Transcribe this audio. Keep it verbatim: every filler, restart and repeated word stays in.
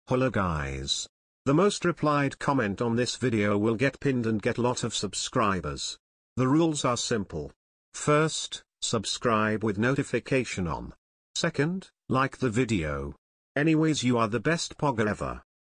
Holla guys. The most replied comment on this video will get pinned and get lot of subscribers. The rules are simple. First, subscribe with notification on. Second, like the video. Anyways, you are the best pogger ever.